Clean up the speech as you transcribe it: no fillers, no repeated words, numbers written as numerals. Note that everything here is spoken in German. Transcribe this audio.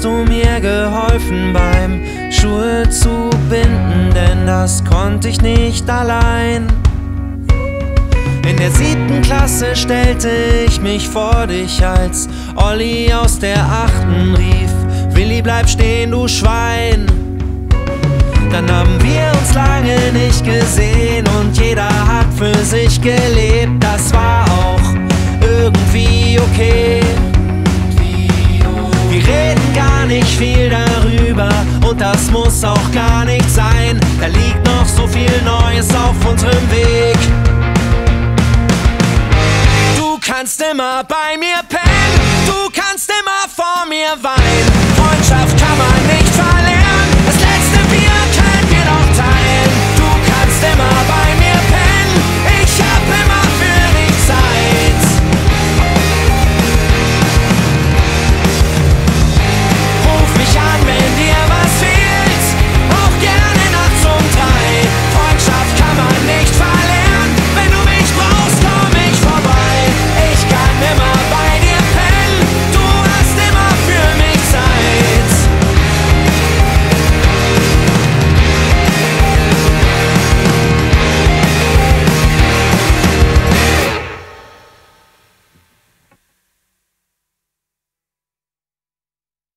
du mir geholfen beim Schuhe zu binden, denn das konnte ich nicht allein. In der 7. Klasse stellte ich mich vor dich, als Olli aus der 8. rief: Willi, bleib stehen, du Schwein. Dann haben wir uns lange nicht gesehen und jeder hat für sich gelebt. Das war auch irgendwie okay. Wir reden gar nicht viel darüber und das muss auch gar nicht sein. Da liegt noch so viel Neues auf unserem Weg. Du kannst immer bei mir pennen, du kannst immer vor mir weinen. Freundschaft